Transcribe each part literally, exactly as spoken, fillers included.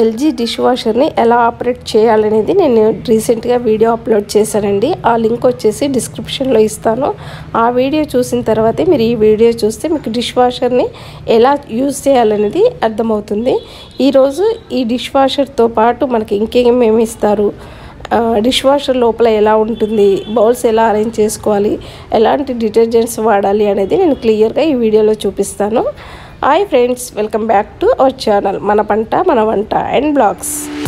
LG dish వాషర్ని ఎలా operate చేయాలనేది నేను రీసెంట్గా వీడియో అప్లోడ్ చేశానండి. ఆ లింక్ వచ్చేసి డిస్క్రిప్షన్లో ఇస్తాను. ఆ వీడియో చూసిన తర్వాతే మీరు ఈ వీడియో చూస్తే మీకు డిష్ వాషర్ని ఎలా యూజ్ చేయాలనేది అర్థమవుతుంది. ఈరోజు ఈ డిష్ వాషర్తో పాటు మనకి ఇంకేమేమి ఇస్తారు, డిష్ వాషర్ లోపల ఎలా ఉంటుంది, బౌల్స్ ఎలా అరేంజ్ చేసుకోవాలి, ఎలాంటి డిటర్జెంట్స్ వాడాలి అనేది నేను క్లియర్గా ఈ వీడియోలో చూపిస్తాను. Hi friends, welcome back to our channel Mana Panta Mana Vanta and vlogs.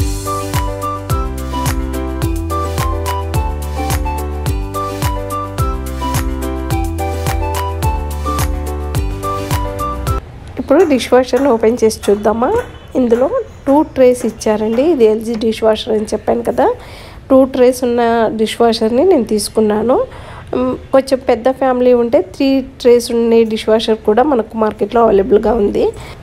ఇప్పుడు డిష్ వాషర్ని ఓపెన్ చేసి చూద్దామా. ఇందులో టూ ట్రేస్ ఇచ్చారండి. ఇది ఎల్జీ డిష్ వాషర్ అని చెప్పాను కదా. టూ ట్రేస్ ఉన్న డిష్ వాషర్ని నేను తీసుకున్నాను. కొంచెం పెద్ద ఫ్యామిలీ ఉంటే త్రీ ట్రేస్ ఉన్న డిష్ వాషర్ కూడా మనకు మార్కెట్లో అవైలబుల్గా ఉంది.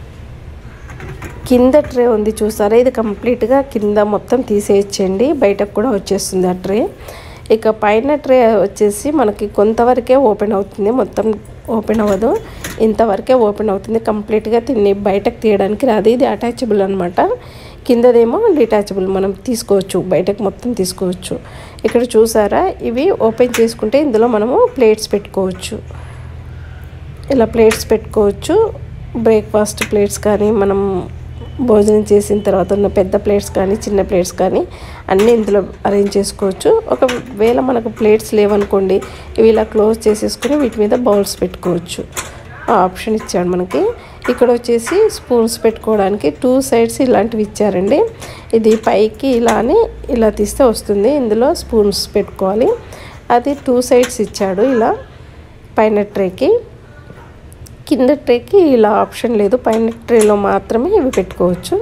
కింద ట్రే ఉంది చూసారా, ఇది కంప్లీట్గా కింద మొత్తం తీసేయచ్చండి, బయటకు కూడా వచ్చేస్తుంది ఆ ట్రే. ఇక పైన ట్రే వచ్చేసి మనకి కొంతవరకే ఓపెన్ అవుతుంది, మొత్తం ఓపెన్ అవ్వదు, ఇంతవరకే ఓపెన్ అవుతుంది. కంప్లీట్గా తిని బయటకు తీయడానికి రాదు. ఇది అటాచబుల్ అనమాట. కిందదేమో డిటాచబుల్, మనం తీసుకోవచ్చు, బయటకు మొత్తం తీసుకోవచ్చు. ఇక్కడ చూసారా, ఇవి ఓపెన్ చేసుకుంటే ఇందులో మనము ప్లేట్స్ పెట్టుకోవచ్చు. ఇలా ప్లేట్స్ పెట్టుకోవచ్చు. బ్రేక్ఫాస్ట్ ప్లేట్స్ కానీ, మనం భోజనం చేసిన తర్వాత ఉన్న పెద్ద ప్లేట్స్ కానీ, చిన్న ప్లేట్స్ కానీ అన్నీ ఇందులో అరేంజ్ చేసుకోవచ్చు. ఒకవేళ మనకు ప్లేట్స్ లేవనుకోండి, ఇవి ఇలా క్లోజ్ చేసేసుకుని వీటి మీద బౌల్స్ పెట్టుకోవచ్చు. ఆ ఆప్షన్ ఇచ్చాడు మనకి. ఇక్కడ వచ్చేసి స్పూన్స్ పెట్టుకోవడానికి టూ సైడ్స్ ఇలాంటివి ఇచ్చారండి. ఇది పైకి ఇలా అని ఇలా తీస్తే వస్తుంది, ఇందులో స్పూన్స్ పెట్టుకోవాలి. అది టూ సైడ్స్ ఇచ్చాడు ఇలా పైన ట్రేకి. కింద ట్రేకి ఇలా ఆప్షన్ లేదు, పైన ట్రేలో మాత్రమే ఇవి పెట్టుకోవచ్చు.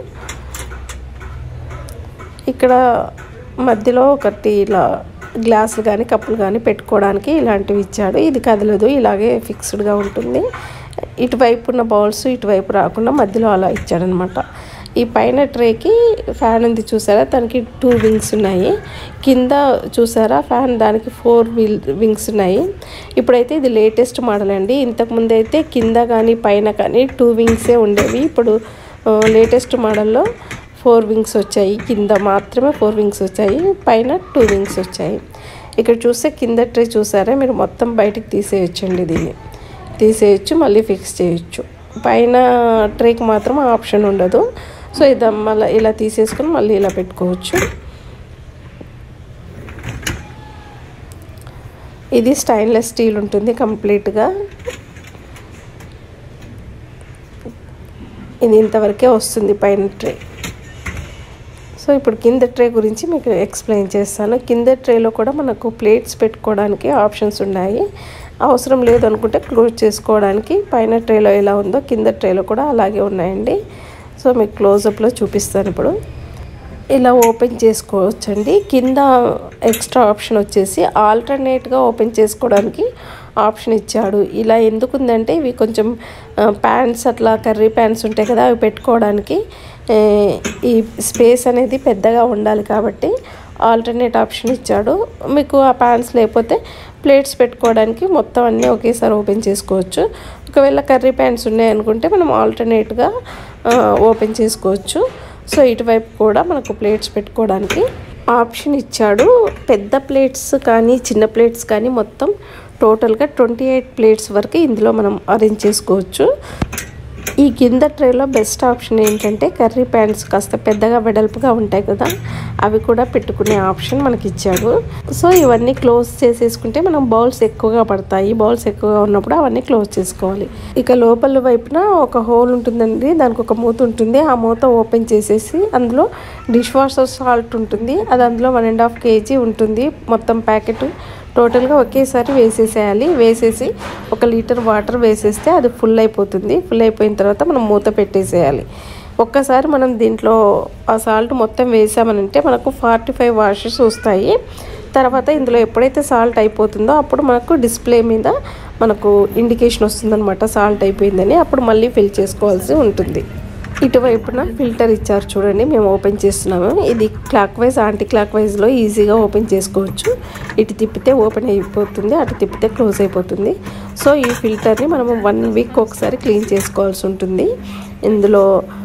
ఇక్కడ మధ్యలో ఒకటి ఇలా గ్లాసులు కానీ కప్పులు కానీ పెట్టుకోవడానికి ఇలాంటివి ఇచ్చాడు. ఇది కదలదు, ఇలాగే ఫిక్స్డ్గా ఉంటుంది. ఇటువైపు ఉన్న బౌల్స్ ఇటువైపు రాకుండా మధ్యలో అలా ఇచ్చాడనమాట. ఈ పైన ట్రేకి ఫ్యాన్ ఉంది చూసారా, దానికి టూ వింగ్స్ ఉన్నాయి. కింద చూసారా ఫ్యాన్, దానికి ఫోర్ వీల్ వింగ్స్ ఉన్నాయి. ఇప్పుడైతే ఇది లేటెస్ట్ మోడల్ అండి. ఇంతకుముందు అయితే కింద కానీ పైన కానీ టూ వింగ్సే ఉండేవి. ఇప్పుడు లేటెస్ట్ మోడల్లో ఫోర్ వింగ్స్ వచ్చాయి. కింద మాత్రమే ఫోర్ వింగ్స్ వచ్చాయి, పైన టూ వింగ్స్ వచ్చాయి. ఇక్కడ చూస్తే కింద ట్రే చూసారా, మీరు మొత్తం బయటికి తీసేయచ్చండి, దీన్ని తీసేయచ్చు, మళ్ళీ ఫిక్స్ చేయొచ్చు. పైన ట్రేకి మాత్రం ఆప్షన్ ఉండదు. సో ఇది మళ్ళీ ఇలా తీసేసుకొని మళ్ళీ ఇలా పెట్టుకోవచ్చు. ఇది స్టెయిన్లెస్ స్టీల్ ఉంటుంది కంప్లీట్గా. ఇది ఇంతవరకే వస్తుంది పైన ట్రే. సో ఇప్పుడు కింద ట్రే గురించి మీకు ఎక్స్ప్లెయిన్ చేస్తాను. కింద ట్రేలో కూడా మనకు ప్లేట్స్ పెట్టుకోవడానికి ఆప్షన్స్ ఉన్నాయి. అవసరం లేదు అనుకుంటే క్లోజ్ చేసుకోవడానికి పైన ట్రేలో ఎలా ఉందో కింద ట్రేలో కూడా అలాగే ఉన్నాయండి. సో మీకు క్లోజప్లో చూపిస్తాను. ఇప్పుడు ఇలా ఓపెన్ చేసుకోవచ్చండి. కింద ఎక్స్ట్రా ఆప్షన్ వచ్చేసి ఆల్టర్నేట్గా ఓపెన్ చేసుకోవడానికి ఆప్షన్ ఇచ్చాడు. ఇలా ఎందుకుందంటే ఇవి కొంచెం ప్యాన్స్, అట్లా కర్రీ ప్యాన్స్ ఉంటాయి కదా, అవి పెట్టుకోవడానికి ఈ స్పేస్ అనేది పెద్దగా ఉండాలి కాబట్టి ఆల్టర్నేట్ ఆప్షన్ ఇచ్చాడు. మీకు ఆ ప్యాన్స్ లేకపోతే ప్లేట్స్ పెట్టుకోవడానికి మొత్తం అన్నీ ఒకేసారి ఓపెన్ చేసుకోవచ్చు. ఒకవేళ కర్రీ ప్యాన్స్ ఉన్నాయనుకుంటే మనం ఆల్టర్నేట్గా ఓపెన్ చేసుకోవచ్చు. సో ఇటువైపు కూడా మనకు ప్లేట్స్ పెట్టుకోవడానికి ఆప్షన్ ఇచ్చాడు. పెద్ద ప్లేట్స్ కానీ చిన్న ప్లేట్స్ కానీ మొత్తం టోటల్గా ట్వంటీ ఎయిట్ ప్లేట్స్ వరకు ఇందులో మనం అరేంజ్ చేసుకోవచ్చు. ఈ కింద ట్రేలో బెస్ట్ ఆప్షన్ ఏంటంటే కర్రీ ప్యాన్స్ కాస్త పెద్దగా వెడల్పుగా ఉంటాయి కదా, అవి కూడా పెట్టుకునే ఆప్షన్ మనకి ఇచ్చాడు. సో ఇవన్నీ క్లోజ్ చేసేసుకుంటే మనం బౌల్స్ ఎక్కువగా పడతాయి. బౌల్స్ ఎక్కువగా ఉన్నప్పుడు అవన్నీ క్లోజ్ చేసుకోవాలి. ఇక లోపల వైపున ఒక హోల్ ఉంటుందండి, దానికి ఒక మూత ఉంటుంది. ఆ మూత ఓపెన్ చేసేసి అందులో డిష్ వాషర్ సాల్ట్ ఉంటుంది. అది అందులో వన్ అండ్ హాఫ్ కేజీ ఉంటుంది మొత్తం ప్యాకెట్. టోటల్గా ఒకేసారి వేసేసేయాలి. వేసేసి ఒక లీటర్ వాటర్ వేసేస్తే అది ఫుల్ అయిపోతుంది. ఫుల్ అయిపోయిన తర్వాత మనం మూత పెట్టేసేయాలి. ఒక్కసారి మనం దీంట్లో ఆ సాల్ట్ మొత్తం వేసామనంటే మనకు ఫార్టీ ఫైవ్ వాషెస్ వస్తాయి. తర్వాత ఇందులో ఎప్పుడైతే సాల్ట్ అయిపోతుందో అప్పుడు మనకు డిస్ప్లే మీద మనకు ఇండికేషన్ వస్తుందన్నమాట, సాల్ట్ అయిపోయిందని. అప్పుడు మళ్ళీ ఫిల్ చేసుకోవాల్సి ఉంటుంది. ఇటువైపున ఫిల్టర్ ఇచ్చారు చూడండి, మేము ఓపెన్ చేస్తున్నాము. ఇది క్లాక్ వైజ్ యాంటీ క్లాక్ వైజ్లో ఈజీగా ఓపెన్ చేసుకోవచ్చు. ఇటు తిప్పితే ఓపెన్ అయిపోతుంది, అటు తిప్పితే క్లోజ్ అయిపోతుంది. సో ఈ ఫిల్టర్ని మనము వన్ వీక్ ఒకసారి క్లీన్ చేసుకోవాల్సి ఉంటుంది. ఇందులో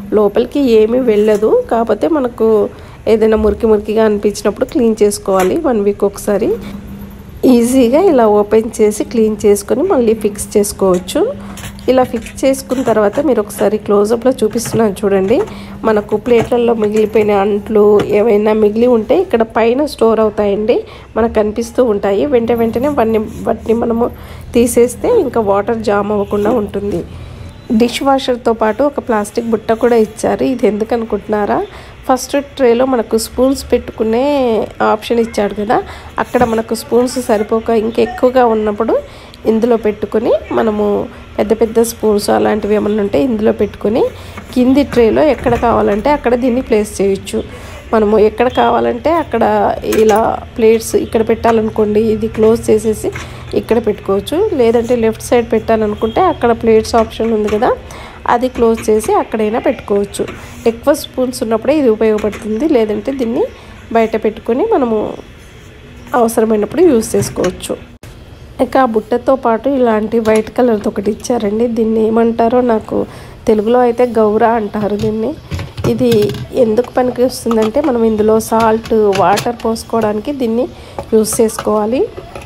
లోపలికి ఏమీ వెళ్ళదు, కాకపోతే మనకు ఏదైనా మురికి మురికిగా అనిపించినప్పుడు క్లీన్ చేసుకోవాలి వన్ వీక్ ఒకసారి. ఈజీగా ఇలా ఓపెన్ చేసి క్లీన్ చేసుకొని మళ్ళీ ఫిక్స్ చేసుకోవచ్చు. ఇలా ఫిక్స్ చేసుకున్న తర్వాత మీరు ఒకసారి క్లోజప్లో చూపిస్తున్నాను చూడండి. మనకు ప్లేట్లలో మిగిలిపోయిన అంట్లు ఏవైనా మిగిలి ఉంటే ఇక్కడ పైన స్టోర్ అవుతాయండి, మనకు కనిపిస్తూ ఉంటాయి. వెంట వెంటనే వాటిని వాటిని మనము తీసేస్తే ఇంకా వాటర్ జామ్ అవ్వకుండా ఉంటుంది. డిష్ వాషర్తో పాటు ఒక ప్లాస్టిక్ బుట్ట కూడా ఇచ్చారు. ఇది ఎందుకు అనుకుంటున్నారా? ఫస్ట్ ట్రేలో మనకు స్పూన్స్ పెట్టుకునే ఆప్షన్ ఇచ్చాడు కదా, అక్కడ మనకు స్పూన్స్ సరిపోక ఇంకెక్కువగా ఉన్నప్పుడు ఇందులో పెట్టుకొని మనము పెద్ద పెద్ద స్పూన్స్ అలాంటివి ఏమన్నా ఉంటే ఇందులో పెట్టుకొని కింది ట్రేలో ఎక్కడ కావాలంటే అక్కడ దీన్ని ప్లేస్ చేయొచ్చు. మనము ఎక్కడ కావాలంటే అక్కడ ఇలా ప్లేట్స్ ఇక్కడ పెట్టాలనుకోండి, ఇది క్లోజ్ చేసేసి ఇక్కడ పెట్టుకోవచ్చు. లేదంటే లెఫ్ట్ సైడ్ పెట్టాలనుకుంటే అక్కడ ప్లేట్స్ ఆప్షన్ ఉంది కదా, అది క్లోజ్ చేసి అక్కడైనా పెట్టుకోవచ్చు. ఎక్కువ స్పూన్స్ ఉన్నప్పుడే ఇది ఉపయోగపడుతుంది, లేదంటే దీన్ని బయట పెట్టుకొని మనము అవసరమైనప్పుడు యూజ్ చేసుకోవచ్చు. ఇక ఆ బుట్టతో పాటు ఇలాంటి వైట్ కలర్తో ఒకటి ఇచ్చారండి. దీన్ని ఏమంటారో నాకు తెలుగులో అయితే గౌరా అంటారు దీన్ని. ఇది ఎందుకు పనికి వస్తుందంటే మనం ఇందులో సాల్ట్ వాటర్ పోసుకోవడానికి దీన్ని యూజ్ చేసుకోవాలి.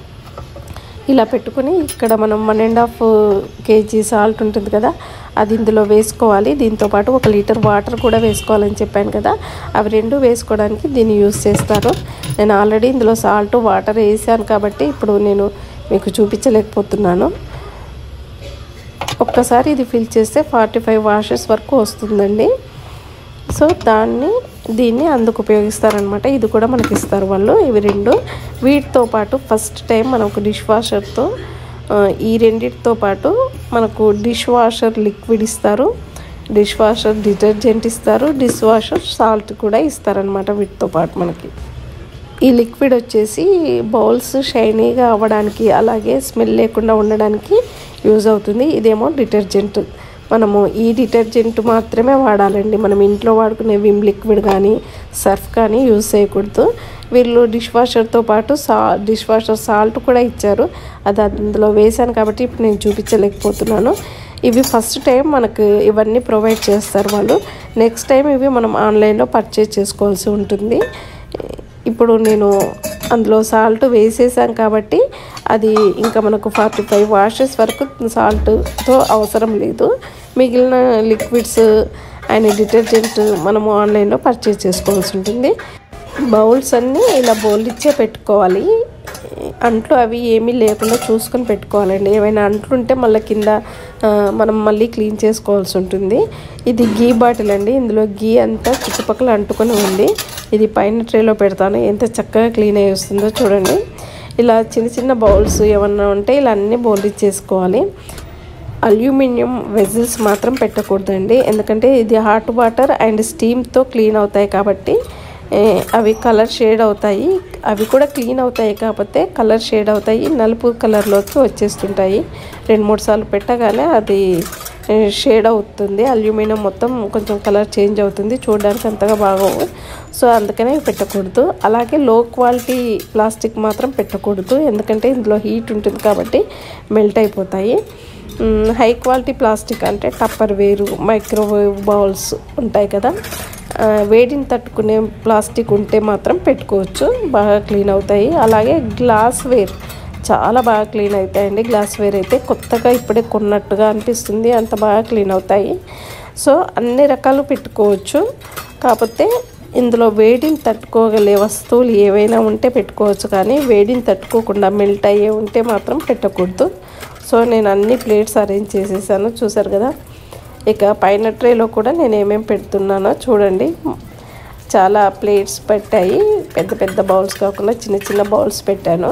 ఇలా పెట్టుకుని ఇక్కడ మనం one and half KG salt ఉంటుంది కదా, అది ఇందులో వేసుకోవాలి. దీంతోపాటు ఒక లీటర్ వాటర్ కూడా వేసుకోవాలని చెప్పాను కదా, అవి రెండు వేసుకోవడానికి దీన్ని యూజ్ చేస్తారు. నేను ఆల్రెడీ ఇందులో సాల్ట్ వాటర్ వేసాను కాబట్టి ఇప్పుడు నేను మీకు చూపించలేకపోతున్నాను. ఒక్కసారి ఇది ఫిల్ చేస్తే ఫార్టీ ఫైవ్ వాషెస్ వరకు వస్తుందండి. సో దాన్ని దీన్ని అందుకు ఉపయోగిస్తారనమాట. ఇది కూడా మనకి ఇస్తారు వాళ్ళు. ఇవి రెండు వీటితో పాటు ఫస్ట్ టైం మనకు డిష్ వాషర్తో ఈ రెండిటితో పాటు మనకు డిష్ వాషర్ లిక్విడ్ ఇస్తారు, డిష్ వాషర్ డిటర్జెంట్ ఇస్తారు, డిష్ వాషర్ సాల్ట్ కూడా ఇస్తారనమాట వీటితో పాటు. మనకి ఈ లిక్విడ్ వచ్చేసి బౌల్స్ షైనీగా అవ్వడానికి అలాగే స్మెల్ లేకుండా ఉండడానికి యూజ్ అవుతుంది. ఇదేమో డిటర్జెంట్. మనము ఈ డిటర్జెంట్ మాత్రమే వాడాలండి. మనం ఇంట్లో వాడుకునే విమ్ లిక్విడ్ కానీ సర్ఫ్ కానీ యూజ్ చేయకూడదు. వీళ్ళు డిష్ వాషర్తో పాటు సా డిష్ వాషర్ సాల్ట్ కూడా ఇచ్చారు. అది అందులో వేసాను కాబట్టి ఇప్పుడు నేను చూపించలేకపోతున్నాను. ఇవి ఫస్ట్ టైం మనకు ఇవన్నీ ప్రొవైడ్ చేస్తారు వాళ్ళు. నెక్స్ట్ టైం ఇవి మనం ఆన్లైన్లో పర్చేజ్ చేసుకోవాల్సి ఉంటుంది. ఇప్పుడు నేను అందులో సాల్ట్ వేసేసాం కాబట్టి అది ఇంకా మనకు ఫార్టీ ఫైవ్ వాషెస్ వరకు సాల్ట్తో అవసరం లేదు. మిగిలిన లిక్విడ్స్ అండ్ డిటర్జెంట్ మనము ఆన్లైన్లో పర్చేజ్ చేసుకోవాల్సి ఉంటుంది. బౌల్స్ అన్నీ ఇలా బౌల్ ఇచ్చే పెట్టుకోవాలి. అంట్లు అవి ఏమీ లేకుండా చూసుకొని పెట్టుకోవాలండి. ఏమైనా అంట్లు ఉంటే మళ్ళీ కింద మనం మళ్ళీ క్లీన్ చేసుకోవాల్సి ఉంటుంది. ఇది గీ బాటిల్ అండి. ఇందులో గీ అంతా చుట్టుపక్కల అంటుకొని ఉంది. ఇది పైన ట్రేలో పెడతాను. ఎంత చక్కగా క్లీన్ అయ్యి వస్తుందో చూడండి. ఇలా చిన్న చిన్న బౌల్స్ ఏమన్నా ఉంటే ఇలా అన్నీ బౌల్ ఇచ్చేసుకోవాలి. అల్యూమినియం వెజిల్స్ మాత్రం పెట్టకూడదండి, ఎందుకంటే ఇది హాట్ వాటర్ అండ్ స్టీమ్తో క్లీన్ అవుతాయి కాబట్టి అవి కలర్ షేడ్ అవుతాయి. అవి కూడా క్లీన్ అవుతాయి కాకపోతే కలర్ షేడ్ అవుతాయి, నలుపు కలర్లోకి వచ్చేస్తుంటాయి. రెండు మూడు సార్లు పెట్టగానే అది షేడ్ అవుతుంది. అల్యూమినియం మొత్తం కొంచెం కలర్ చేంజ్ అవుతుంది, చూడడానికి అంతగా బాగోవు. సో అందుకనే పెట్టకూడదు. అలాగే లో క్వాలిటీ ప్లాస్టిక్ మాత్రం పెట్టకూడదు, ఎందుకంటే ఇందులో హీట్ ఉంటుంది కాబట్టి మెల్ట్ అయిపోతాయి. హై క్వాలిటీ ప్లాస్టిక్ అంటే టప్పర్ వేరు, మైక్రోవేవ్ బౌల్స్ ఉంటాయి కదా, వేడిని తట్టుకునే ప్లాస్టిక్ ఉంటే మాత్రం పెట్టుకోవచ్చు, బాగా క్లీన్ అవుతాయి. అలాగే గ్లాస్ వేర్ చాలా బాగా క్లీన్ అవుతాయండి. గ్లాస్ వేర్ అయితే కొత్తగా ఇప్పుడే కొన్నట్టుగా అనిపిస్తుంది, అంత బాగా క్లీన్ అవుతాయి. సో అన్ని రకాలు పెట్టుకోవచ్చు, కాకపోతే ఇందులో వేడిని తట్టుకోగలే వస్తువులు ఏవైనా ఉంటే పెట్టుకోవచ్చు, కానీ వేడిని తట్టుకోకుండా మెల్ట్ అయ్యే ఉంటే మాత్రం పెట్టకూడదు. సో నేను అన్ని ప్లేట్స్ అరేంజ్ చేసేసాను, చూసారు కదా. ఇక పైన ట్రేలో కూడా నేను ఏమేమి పెడుతున్నానో చూడండి. చాలా ప్లేట్స్ పెట్టాయి, పెద్ద పెద్ద బౌల్స్ కాకుండా చిన్న చిన్న బౌల్స్ పెట్టాను.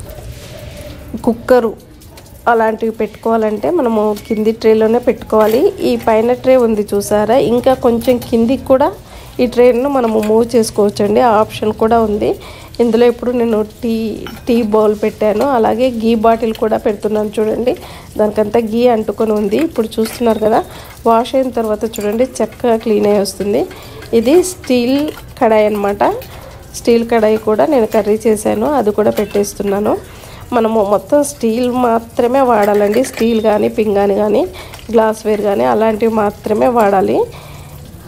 కుక్కరు అలాంటివి పెట్టుకోవాలంటే మనము కింది ట్రేలోనే పెట్టుకోవాలి. ఈ పైన ట్రే ఉంది చూసారా, ఇంకా కొంచెం కిందికి కూడా ఈ ట్రేను మనము మూవ్ చేసుకోవచ్చండి, ఆ ఆప్షన్ కూడా ఉంది. ఇందులో ఇప్పుడు నేను టీ టీ బౌల్ పెట్టాను, అలాగే గీ బాటిల్ కూడా పెడుతున్నాను చూడండి. దానికంతా గీ అంటుకొని ఉంది. ఇప్పుడు చూస్తున్నారు కదా, వాష్ అయిన తర్వాత చూడండి చక్కగా క్లీన్ అయ్యి వస్తుంది. ఇది స్టీల్ కడాయి అన్నమాట. స్టీల్ కడాయి కూడా నేను కర్రీ చేశాను, అది కూడా పెట్టేస్తున్నాను. మనము మొత్తం స్టీల్ మాత్రమే వాడాలండి. స్టీల్ కానీ పింగాణి కానీ గ్లాస్ వేర్ కానీ అలాంటివి మాత్రమే వాడాలి.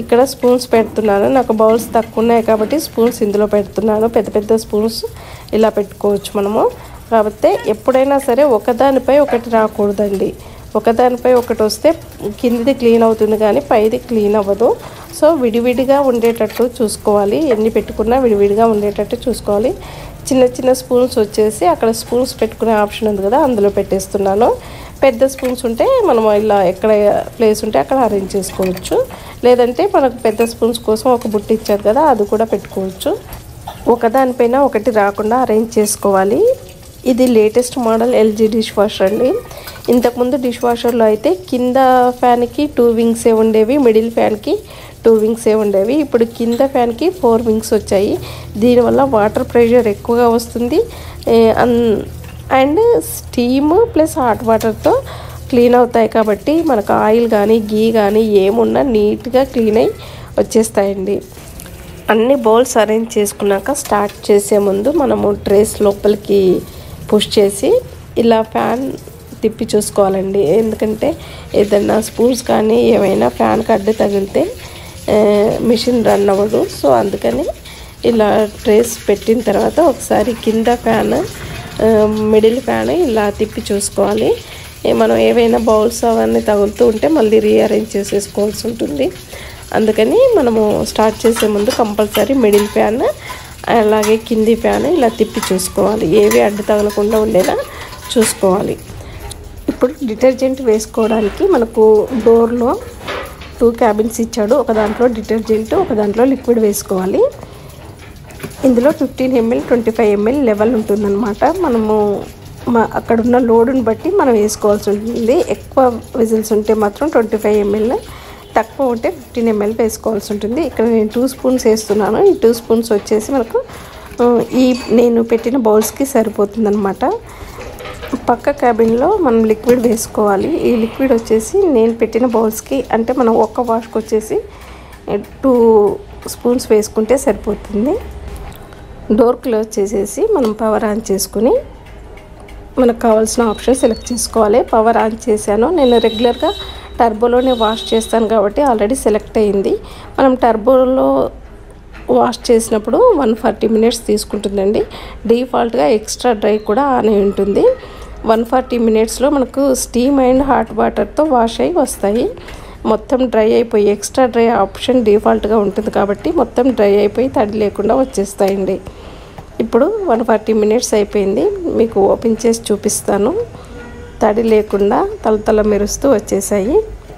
ఇక్కడ స్పూన్స్ పెడుతున్నాను. నాకు బౌల్స్ తక్కువ ఉన్నాయి కాబట్టి స్పూన్స్ ఇందులో పెడుతున్నాను. పెద్ద పెద్ద స్పూన్స్ ఇలా పెట్టుకోవచ్చు మనము. కాకపోతే ఎప్పుడైనా సరే ఒకదానిపై ఒకటి రాకూడదండి. ఒకదానిపై ఒకటి వస్తే కిందిది క్లీన్ అవుతుంది కానీ పైది క్లీన్ అవ్వదు. సో విడివిడిగా ఉండేటట్టు చూసుకోవాలి. ఎన్ని పెట్టుకున్నా విడివిడిగా ఉండేటట్టు చూసుకోవాలి. చిన్న చిన్న స్పూన్స్ వచ్చేసి అక్కడ స్పూన్స్ పెట్టుకునే ఆప్షన్ ఉంది కదా, అందులో పెట్టేస్తున్నాను. పెద్ద స్పూన్స్ ఉంటే మనం ఇలా ఎక్కడ ప్లేస్ ఉంటే అక్కడ అరేంజ్ చేసుకోవచ్చు. లేదంటే మనకు పెద్ద స్పూన్స్ కోసం ఒక బుట్ట ఇచ్చారు కదా, అది కూడా పెట్టుకోవచ్చు. ఒకదానిపైన ఒకటి రాకుండా అరేంజ్ చేసుకోవాలి. ఇది latest model LG dish washer అండి. ఇంతకుముందు డిష్ వాషర్లో అయితే కింద ఫ్యాన్కి టూ వింగ్సే ఉండేవి, మిడిల్ ఫ్యాన్కి టూ వింగ్సే ఉండేవి. ఇప్పుడు కింద ఫ్యాన్కి ఫోర్ వింగ్స్ వచ్చాయి. దీనివల్ల వాటర్ ప్రెషర్ ఎక్కువగా వస్తుంది అండ్ స్టీమ్ ప్లస్ హాట్ వాటర్తో క్లీన్ అవుతాయి. కాబట్టి మనకు ఆయిల్ కానీ గీ కానీ ఏమున్నా నీట్గా క్లీన్ అయి వచ్చేస్తాయండి. అన్ని బౌల్స్ అరేంజ్ చేసుకున్నాక స్టార్ట్ చేసే ముందు మనము ట్రేస్ లోపలికి పుష్ చేసి ఇలా ఫ్యాన్ తిప్పి చూసుకోవాలండి. ఎందుకంటే ఏదైనా స్పూన్స్ కానీ ఏమైనా ఫ్యాన్కి అడ్డు తగిలితే మిషన్ రన్ అవ్వదు. సో అందుకని ఇలా ట్రేస్ పెట్టిన తర్వాత ఒకసారి కింద ఫ్యాన్ మిడిల్ ఫ్యాన్ ఇలా తిప్పి చూసుకోవాలి. మనం ఏవైనా బౌల్స్ అవన్నీ తగులుతూ ఉంటే మళ్ళీ రీఅరేంజ్ చేసేసుకోవాల్సి ఉంటుంది. అందుకని మనము స్టార్ట్ చేసే ముందు కంపల్సరీ మిడిల్ ఫ్యాన్ అలాగే కింది ఫ్యాన్ ఇలా తిప్పి చూసుకోవాలి. ఏవి అడ్డు తగలకుండా ఉండేలా చూసుకోవాలి. ఇప్పుడు డిటర్జెంట్ వేసుకోవడానికి మనకు డోర్లో టూ క్యాబిన్స్ ఇచ్చాడు. ఒక దాంట్లో డిటర్జెంట్, ఒక దాంట్లో లిక్విడ్ వేసుకోవాలి. ఇందులో fifteen ML twenty five ML level ఉంటుందన్నమాట. మనము మా అక్కడున్న లోడుని బట్టి మనం వేసుకోవాల్సి ఉంటుంది. ఎక్కువ విజిల్స్ ఉంటే మాత్రం ట్వంటీ ఫైవ్ ఎంఎల్, తక్కువ ఉంటే ఫిఫ్టీన్ ఎంఎల్ వేసుకోవాల్సి ఉంటుంది. ఇక్కడ నేను టూ స్పూన్స్ వేస్తున్నాను. ఈ టూ స్పూన్స్ వచ్చేసి మనకు ఈ నేను పెట్టిన బౌల్స్కి సరిపోతుంది అనమాట. పక్క క్యాబిన్లో మనం లిక్విడ్ వేసుకోవాలి. ఈ లిక్విడ్ వచ్చేసి నేను పెట్టిన బౌల్స్కి అంటే మనం ఒక్క వాష్కి వచ్చేసి టూ స్పూన్స్ వేసుకుంటే సరిపోతుంది. డోర్ క్లోజ్ చేసేసి మనం పవర్ ఆన్ చేసుకుని మనకు కావాల్సిన ఆప్షన్ సెలెక్ట్ చేసుకోవాలి. పవర్ ఆన్ చేశాను. నేను రెగ్యులర్గా టర్బోలోనే వాష్ చేస్తాను కాబట్టి ఆల్రెడీ సెలెక్ట్ అయ్యింది. మనం టర్బోలో వాష్ చేసినప్పుడు వన్ ఫార్టీ మినిట్స్ తీసుకుంటుందండి. డిఫాల్ట్గా ఎక్స్ట్రా డ్రై కూడా ఆన్ అయి ఉంటుంది. వన్ ఫార్టీ మినిట్స్లో మనకు స్టీమ్ అండ్ హాట్ వాటర్తో వాష్ అయ్యి వస్తాయి. మొత్తం డ్రై అయిపోయి ఎక్స్ట్రా డ్రై ఆప్షన్ డిఫాల్ట్గా ఉంటుంది కాబట్టి మొత్తం డ్రై అయిపోయి తడి లేకుండా వచ్చేస్తాయండి. ఇప్పుడు వన్ ఫార్టీ మినిట్స్ అయిపోయింది. మీకు ఓపెన్ చేసి చూపిస్తాను. తడి లేకుండా తలతల మెరుస్తూ వచ్చేసాయి.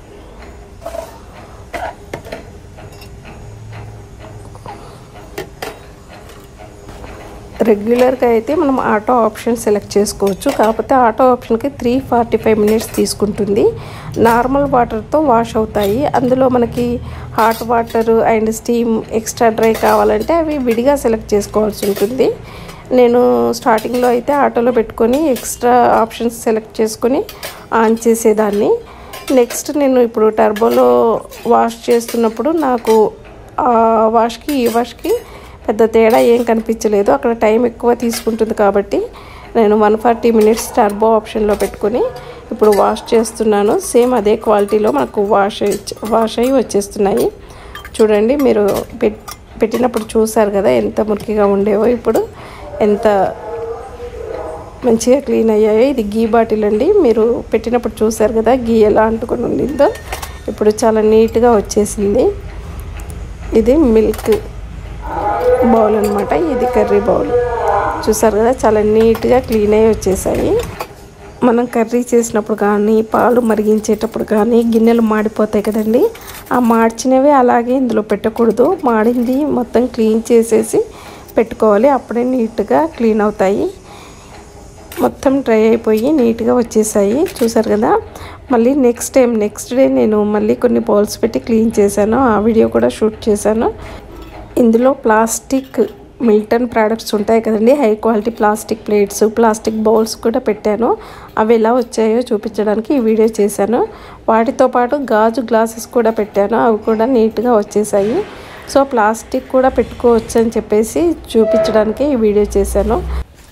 రెగ్యులర్గా అయితే మనం ఆటో ఆప్షన్ సెలెక్ట్ చేసుకోవచ్చు. కాకపోతే ఆటో ఆప్షన్కి త్రీ ఫార్టీ ఫైవ్ మినిట్స్ తీసుకుంటుంది. నార్మల్ వాటర్తో వాష్ అవుతాయి. అందులో మనకి hot water and steam extra dry కావాలంటే అవి విడిగా సెలెక్ట్ చేసుకోవాల్సి ఉంటుంది. నేను స్టార్టింగ్లో అయితే ఆటోలో పెట్టుకొని ఎక్స్ట్రా ఆప్షన్స్ సెలెక్ట్ చేసుకొని ఆన్ చేసేదాన్ని. నెక్స్ట్ నేను ఇప్పుడు టర్బోలో వాష్ చేస్తున్నప్పుడు నాకు ఆ వాష్కి ఈ వాష్కి పెద్ద తేడా ఏం కనిపించలేదు. అక్కడ టైం ఎక్కువ తీసుకుంటుంది కాబట్టి నేను వన్ ఫార్టీ మినిట్స్ టర్బో ఆప్షన్లో పెట్టుకొని ఇప్పుడు వాష్ చేస్తున్నాను. సేమ్ అదే క్వాలిటీలో మనకు వాష్ వాష్ అయ్యి వచ్చేస్తున్నాయి. చూడండి, మీరు పెట్టినప్పుడు చూసారు కదా ఎంత మురికిగా ఉండేవో, ఇప్పుడు ఎంత మంచిగా క్లీన్ అయ్యాయో. ఇది గీ బాటిల్ అండి. మీరు పెట్టినప్పుడు చూసారు కదా గీ ఎలా అంటుకొని ఉండిందో. ఇప్పుడు చాలా నీట్గా వచ్చేసింది. ఇది మిల్క్ బౌల్ అనమాట. ఇది కర్రీ బౌల్. చూసారు కదా చాలా నీట్గా క్లీన్ అయ్యి వచ్చేసాయి. మనం కర్రీ చేసినప్పుడు కానీ పాలు మరిగించేటప్పుడు కానీ గిన్నెలు మాడిపోతాయి కదండి. ఆ మార్చినవి అలాగే ఇందులో పెట్టకూడదు. మాడింది మొత్తం క్లీన్ చేసేసి పెట్టుకోవాలి. అప్పుడే నీట్గా క్లీన్ అవుతాయి. మొత్తం డ్రై అయిపోయి నీట్గా వచ్చేసాయి. చూసారు కదా. మళ్ళీ నెక్స్ట్ టైం నెక్స్ట్ డే నేను మళ్ళీ కొన్ని బౌల్స్ పెట్టి క్లీన్ చేశాను. ఆ వీడియో కూడా షూట్ చేశాను. ఇందులో ప్లాస్టిక్ మిల్టన్ ప్రోడక్ట్స్ ఉంటాయి కదండి, high quality plastic plates, plastic bowls కూడా పెట్టాను. అవి ఎలా వచ్చాయో చూపించడానికి ఈ వీడియో చేశాను. వాటితో పాటు గాజు గ్లాసెస్ కూడా పెట్టాను. అవి కూడా నీట్గా వచ్చేసాయి. సో ప్లాస్టిక్ కూడా పెట్టుకోవచ్చు అని చెప్పేసి చూపించడానికి ఈ వీడియో చేశాను.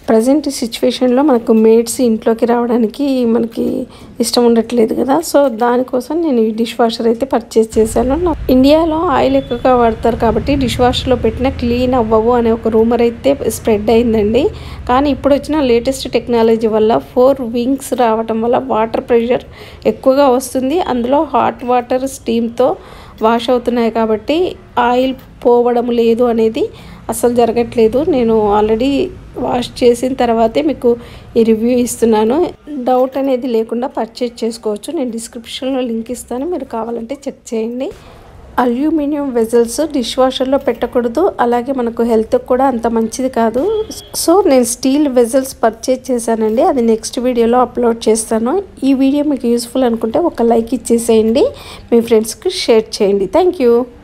ప్రజెంట్ సిచ్యువేషన్లో మనకు మేడ్స్ ఇంట్లోకి రావడానికి మనకి ఇష్టం ఉండట్లేదు కదా, సో దానికోసం నేను ఈ డిష్ వాషర్ అయితే పర్చేస్ చేశాను. ఇండియాలో ఆయిల్ ఎక్కువగా వాడతారు కాబట్టి డిష్ వాషర్లో పెట్టిన క్లీన్ అవ్వవు అనే ఒక రూమర్ అయితే స్ప్రెడ్ అయిందండి. కానీ ఇప్పుడు వచ్చిన లేటెస్ట్ టెక్నాలజీ వల్ల ఫోర్ వింగ్స్ రావటం వల్ల వాటర్ ప్రెషర్ ఎక్కువగా వస్తుంది. అందులో హాట్ వాటర్ స్టీమ్తో వాష్ అవుతున్నాయి కాబట్టి ఆయిల్ పోవడం లేదు అనేది అసలు జరగట్లేదు. నేను ఆల్రెడీ వాష్ చేసిన తర్వాతే మీకు ఈ రివ్యూ ఇస్తున్నాను. డౌట్ అనేది లేకుండా పర్చేజ్ చేసుకోవచ్చు. నేను డిస్క్రిప్షన్లో లింక్ ఇస్తాను, మీరు కావాలంటే చెక్ చేయండి. అల్యూమినియం వెజల్స్ డిష్ వాషర్లో పెట్టకూడదు, అలాగే మనకు హెల్త్కి కూడా అంత మంచిది కాదు. సో నేను స్టీల్ వెజల్స్ పర్చేజ్ చేశానండి, అది నెక్స్ట్ వీడియోలో అప్లోడ్ చేస్తాను. ఈ వీడియో మీకు యూస్ఫుల్ అనుకుంటే ఒక లైక్ ఇచ్చేసేయండి, మీ ఫ్రెండ్స్కి షేర్ చేయండి. Thank you.